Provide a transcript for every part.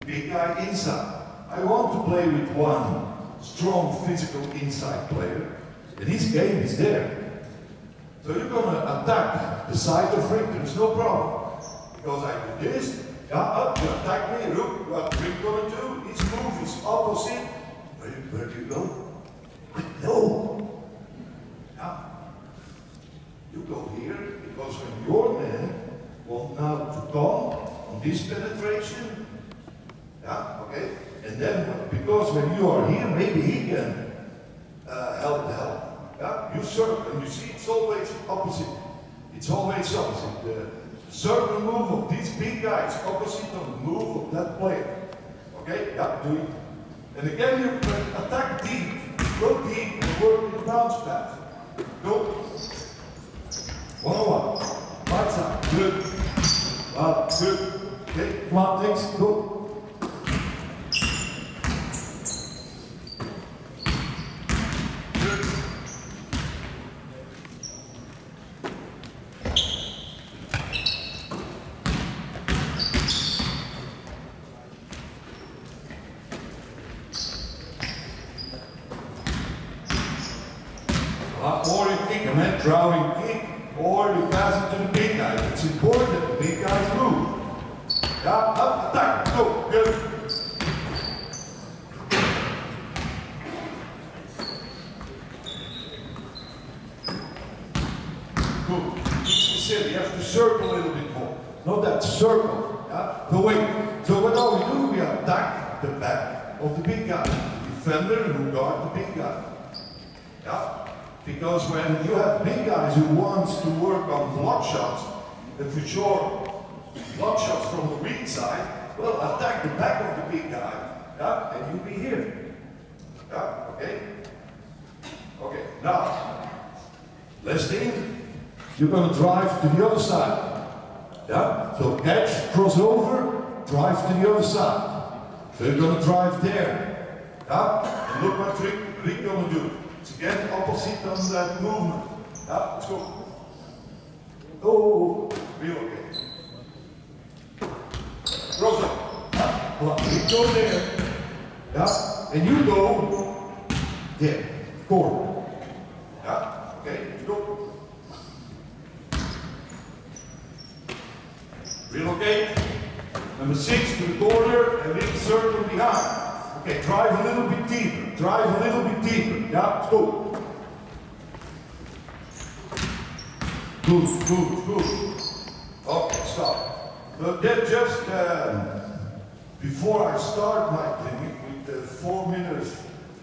big guy inside. I want to play with one strong physical inside player, and his game is there. So you're gonna attack the side of Rick, there's no problem. Because I do this, up, you attack me, look what Rick gonna do, his move is opposite. Where do you go? No. Now, you go here, because when your man want now to come on this penetration, yeah, okay, and then because when you are here, maybe he can help. Yeah, you circle, and you see it's always opposite. It's always opposite. The circle move of this big guy is opposite of the move of that player. Okay, yeah, do it. And again, you attack deep, go deep, and work with the bounce pass. Go. 1-on-1. Right side. Good. Good. Okay, come on, next. Go. Or you kick him and drawing kick, or you pass it to the big guy. It's important that the big guys move. Yeah, up, attack, go, good. Good. Specific. You have to circle a little bit more. Not that circle. Yeah? So wait. So what do we do? We attack the back of the big guy. The defender who guard the big guy. Yeah? Because when you have big guys who want to work on block shots, and for sure, block shots from the weak side, well, attack the back of the big guy, yeah, and you'll be here. Yeah, okay? Okay, now, last thing, you're going to drive to the other side. Yeah, so catch, cross over, drive to the other side. So you're going to drive there. Yeah, and look what Rick going to do. It's again opposite on that movement. Yeah, let's go. Oh, real okay. Cross up. Yeah, you go there. Yeah, and you go there. Corner. Yeah, okay, let's go. Relocate. Number 6 to the corner and then circle behind. Okay, drive a little bit deeper. Drive a little bit deeper. Yeah, let's go. Good. Okay, stop. But then just before I start my clinic with the 4 minutes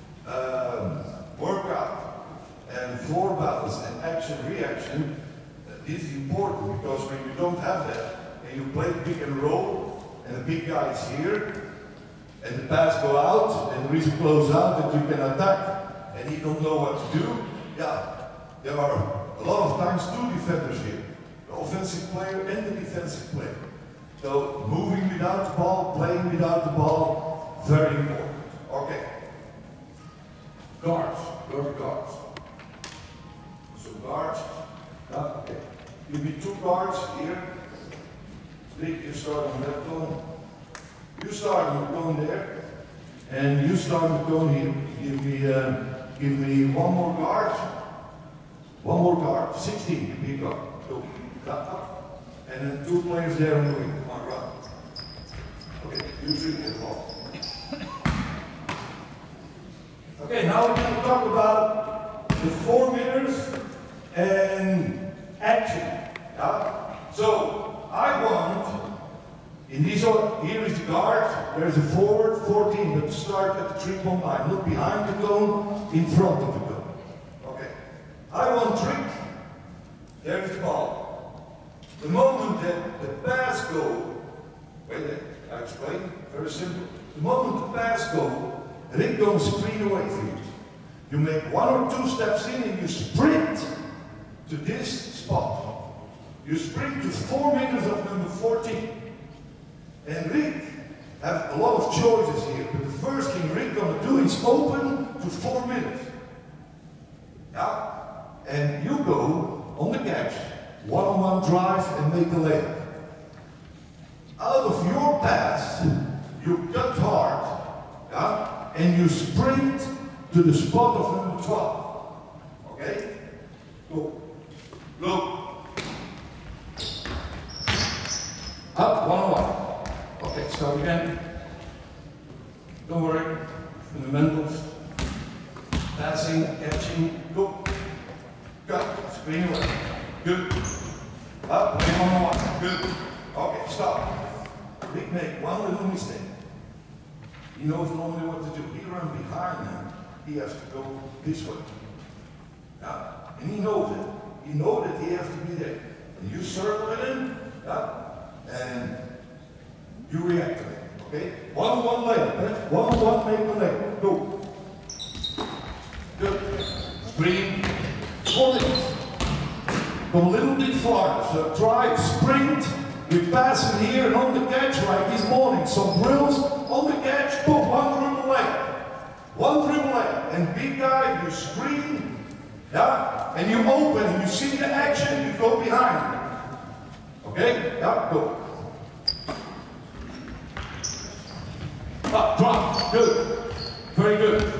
workout and floor balance and action-reaction, this is important because when you don't have that and you play pick and roll and the big guy is here, and the pass go out, and there is a close out that you can attack, and he don't know what to do. Yeah, there are a lot of times 2 defenders here, the offensive player and the defensive player. So moving without the ball, playing without the ball, very important. Okay. Guards, guards. So guards, yeah, okay. Give me 2 guards here. You start on that tone. You start with going there, and you start with going here. Give me 1 more guard. 1 more guard. 16, big guard. Go. Up. And then 2 players there on the wing. Come on, run. Okay, you drink the ball. Okay, now we're going to talk about the 4 minutes and action. Yeah? So, I want. In this order, here is the guard, there's a forward, 14, but start at the 3-point line. Look behind the cone, in front of the cone. Okay. I want trick. There's the ball. The moment that the pass goes, wait, I explain, very simple. The moment the pass goes, Rick going to screen away for you. You make 1 or 2 steps in and you sprint to this spot. You sprint to 4 meters of number 14. And Rick have a lot of choices here, but the first thing Rick gonna do is open to 4 minutes. Yeah? And you go on the catch, 1-on-1 drive and make a layup. Out of your pass, you cut hard, yeah, and you sprint to the spot of number 12. Okay? Go. Go. Up, 1-1. Okay, start again. Don't worry. Fundamentals. Passing, catching, go. Cut, screen away. Good. Up, 1-1. Good. Okay, stop. Rick make one little mistake. He knows normally what to do. He runs behind him. He has to go this way. Yeah? And he knows it. He knows that he has to be there. And you circle it in, yeah? And you react to it. Okay? 1-1 leg. 1-1 make the leg. Go. Good. Screen. 4 minutes. Go a little bit farther. So try sprint. We pass it here and on the catch like this morning. Some drills on the catch. Boom. 1 dribble leg. 1 dribble leg. And big guy, you screen. Yeah? And you open and you see the action. You go behind. Okay? Yeah, go. Up, drop. Good. Very good.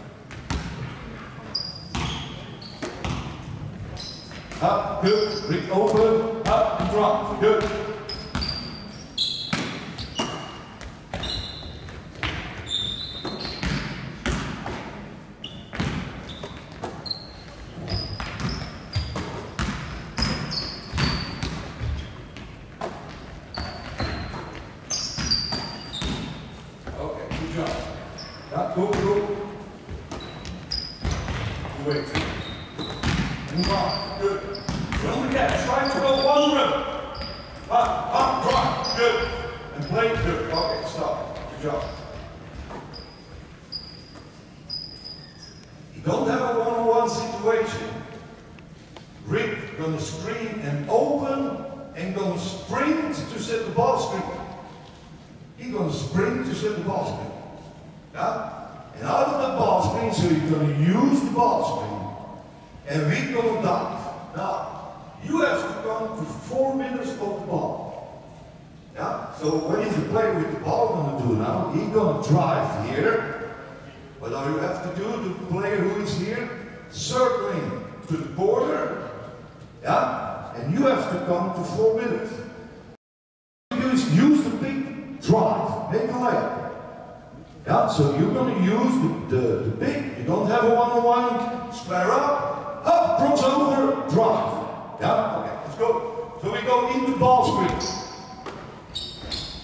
Up, good. Rick open. Up and drop. Good. Yeah, go, go. Wait. Move on. Good. On the catch. Try to go 1 dribble. Up, drop. Good. And play. Good. Okay, stop. Good job. You don't have a 1-on-1 situation. Rick gonna screen and open and gonna sprint to set the ball screen. He's gonna sprint to set the ball screen. Yeah? And out of the ball screen, so you're going to use the ball screen, and we're going to dive. Now, you have to come to 4 meters of the ball. Yeah? So what is the player with the ball going to do now? He's going to drive here. What do you have to do? The player who is here, circling to the border. Yeah? And you have to come to 4 meters. Use the big drive. Make a leg. Yeah, so you're going to use the big, you don't have a 1-on-1, square up, cross over, drive. Yeah, okay, let's go. So we go into ball screen.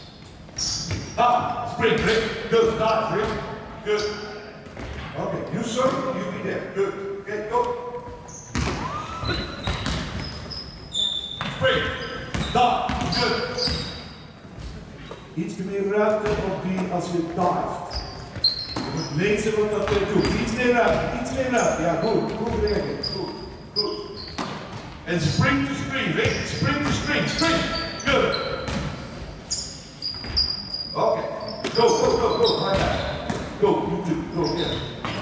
Up, sprint, Rick, good, dive, Rick, good. Okay, you circle, you be there, good. Okay, go. Sprint, dive, good. Iets meer ruimte op die als je dive. Je moet lezen wat dat doet. Iets meer ruimte. Ja, goed. Goed werken. Goed. En spring to screen, Rick. Spring to screen. Spring. Good. Okay. Go. Right now. Go. You too. Go. Yeah.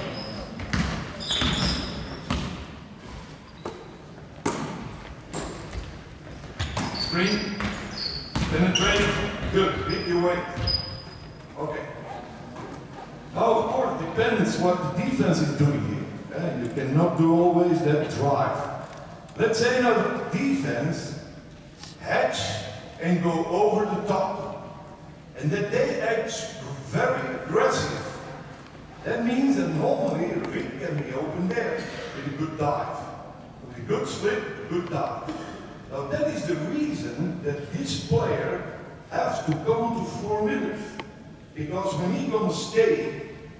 Screen. Penetrate. Good. Hit your weight. Okay. Now, of course, depends what the defense is doing here. You cannot do always that drive. Let's say now the defense hatch and go over the top, and that they act very aggressive. That means that normally a ring can be open there with a good dive, with a good slip, a good dive. Now that is the reason that this player has to come to 4 meters. Because when he's gonna stay,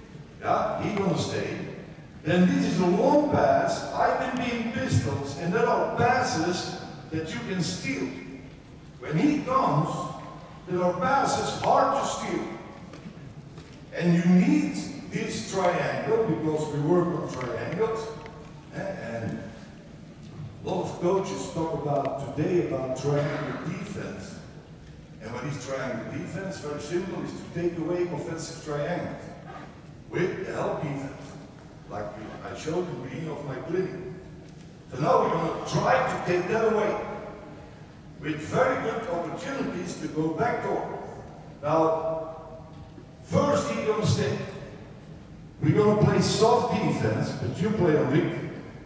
then this is a long pass. I can be in pistols, and there are passes that you can steal. When he comes, there are passes hard to steal. And you need this triangle, because we work on triangles. And a lot of coaches talk about today about triangle defense. And what is triangle defense? Very simple, is to take away offensive triangles with the help defense, like I showed in the beginning of my clinic. So now we're going to try to take that away with very good opportunities to go backdoor. Now, is he going to stay? We're going to play soft defense, but you play on Rick.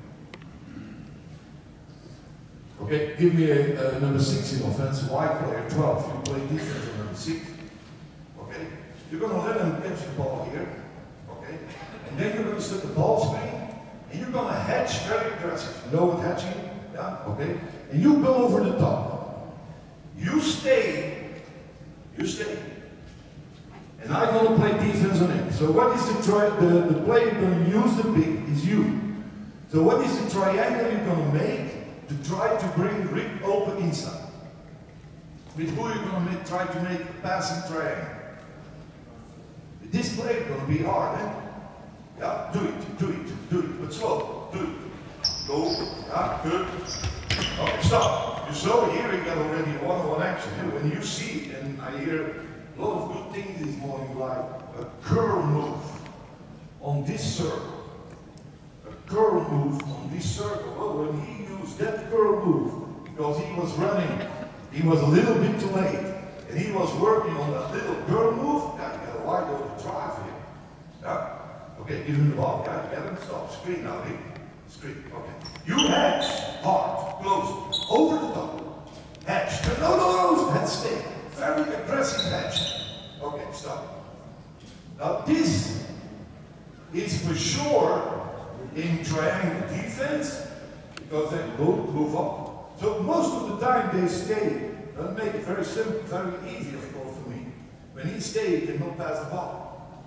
Okay, give me a number 6 in offense, white player 12. You play defense on number 6. Okay, you're going to let him catch the ball here. Okay, and then you're going to set the ball screen, and you're going to hedge very aggressive. You know what hedging? Yeah, okay. And you go over the top. You stay. You stay. And I'm going to play defense on him. So what is the play you're going to use the pick is you. So what is the triangle you're going to make to try to bring Rick open inside? With who you're going to try to make a passing triangle? This play is going to be hard, eh? Yeah, do it, but slow, do it. Go, yeah, good. Okay, stop. You saw here you got already one-on-one action. When you see, and I hear a lot of good things this morning, like a curl move on this circle. A curl move on this circle. Well, when he used that curl move, because he was running, he was a little bit too late, and he was working on that little curl move. Yeah, you got a wide open drive here. Yeah. Okay, give him the ball. Yeah, you get him. Stop. Screen now, Rick. Screen. Okay. You hedge hard, close, over the top. Hedge. No. Head stay. Very aggressive hedge. Okay, stop. Now this is for sure in triangle defense, because they both move up. So most of the time they stay. That make it very simple, very easy of course for me. When he stays, he cannot pass the ball.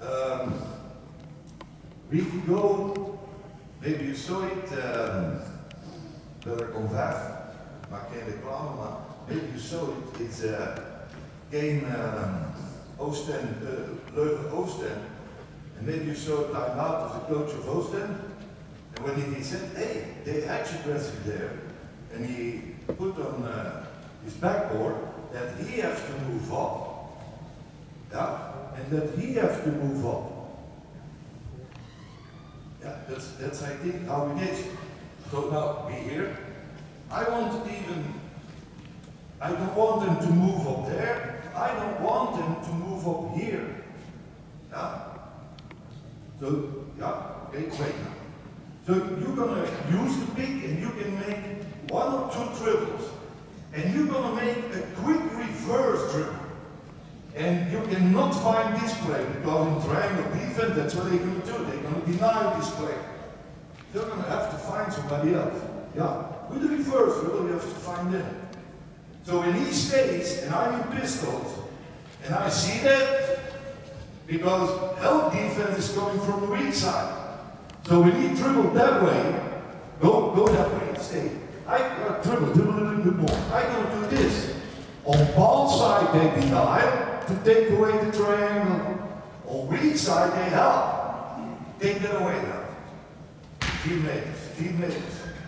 We can go, maybe you saw it, Belgian maar geen reclame, maar maybe you saw it, it's a game Oostend, Leuven-Oostend, and maybe you saw a timeout of the coach of Oostend, and when he said, hey, they actually aggressive there, and he put on his backboard that he has to move up, yeah, and that he has to move up. Yeah, that's I think how it is. So now be here. I don't want them to move up there. I don't want them to move up here. Yeah. So yeah, okay, wait now. So you're gonna use the pick and you can make 1 or 2 dribbles. And you're gonna make a quick reverse dribble. And you cannot find this play, because in triangle defense, that's what they're going to do. They're going to deny this play. You're going to have to find somebody else. Yeah, with the reverse dribble, you have to find them. So when he stays, and I'm in pistols, and I see that, because help defense is coming from the weak side. So when he dribbled that way, go that way, stay. I got to dribble a little bit more. I'm going to do this. On ball side, they deny to take away the triangle. On weak side, they help. Take that away now. Teammates.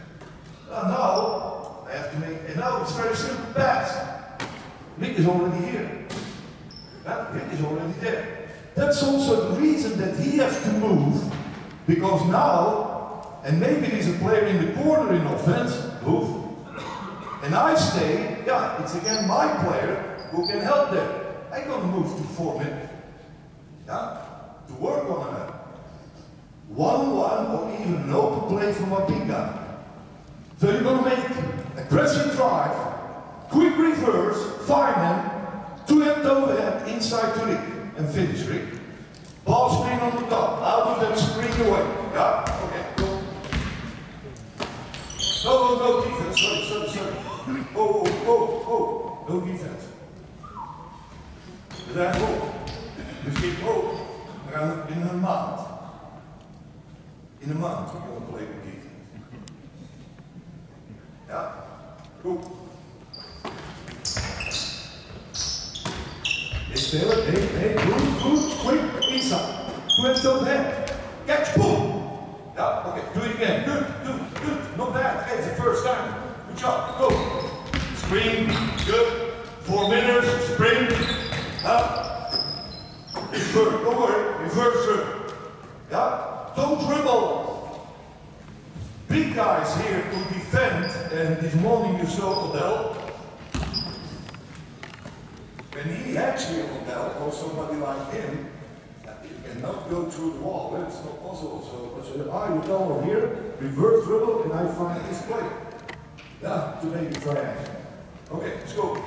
Now, I have to make, and now it's very simple pass. Rick is already here. Rick is already there. That's also the reason that he has to move, because now, and maybe there's a player in the corner in offense, move. And I stay, yeah, it's again my player who can help there. I'm going to move to 4 minutes. Yeah? To work on a 1-1 or even an open play from a big guy. So you're going to make aggressive drive, quick reverse, find him, 2-hand overhead inside to Rick, and finish Rick. Ball screen on the top, out of that screen away. Yeah? Okay, go. No defense, sorry. Oh, no defense. We zijn hoog. Misschien ook. We gaan in een maand. In een maand, we gaan play with defense. Ja, goed. Hey, good, quick, inside. Twist of head. Catch, boom. Yeah, okay, do it again. Good. Not bad. Okay, it's the first time. Good job, go. Screen, good. 4 minutes, sprint. Reverse, don't worry, reverse dribble. Yeah, don't dribble. Big guys here to defend, and this morning you saw Odell. When he actually Odell, or somebody like him, cannot go through the wall. It's not possible. So I said, you come over here, reverse dribble, and I find this play. Yeah, to make a triangle. Okay, let's go.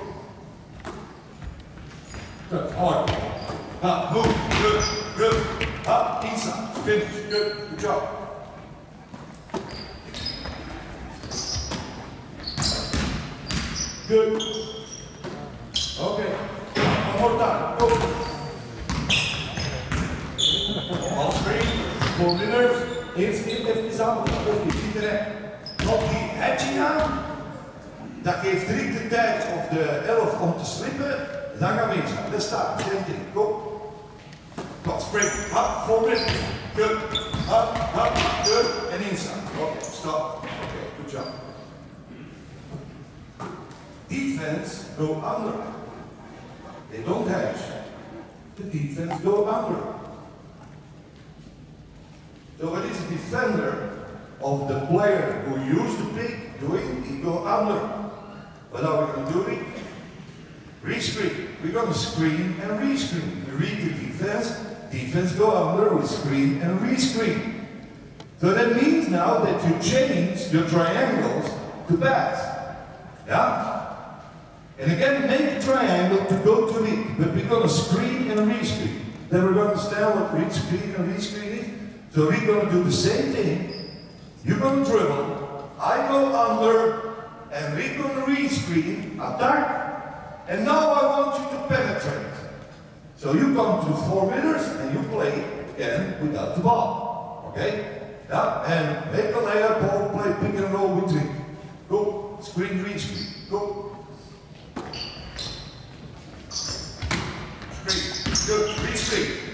Good, hard. Move, good. Up, inside, finish, good job. Good. Okay, one more time, go. All screen, 4 minutes. Eerst even die zaal, ook niet iedereen. Nog die hedging aan. Dat geeft Rick de tijd of de 11 om te slippen. Dan gaan we instaan. Let's start. Same thing. Go. Go. Spring. Up. 4 minutes. Good. Up. Good. And inside. Okay. Stop. Okay. Good job. Defense go under. They don't hedge. The defense go under. So what is a defender of the player who used the pick doing? He go under. What are we going to do? Rescreen. We're going to screen and rescreen. We read the defense. Defense go under. We screen and rescreen. So that means now that you change your triangles to pass. Yeah? And again, make a triangle to go to read. But we're going to screen and rescreen. Then we're going to understand what read, screen and rescreen is. So we're going to do the same thing. You're going to dribble, I go under, and we're going to rescreen, attack, and now I want you to penetrate. So you come to 4 meters and you play again without the ball. Okay? Yeah? And make a layup or play pick and roll with Rick. Go, screen, rescreen, go. Screen, good, rescreen.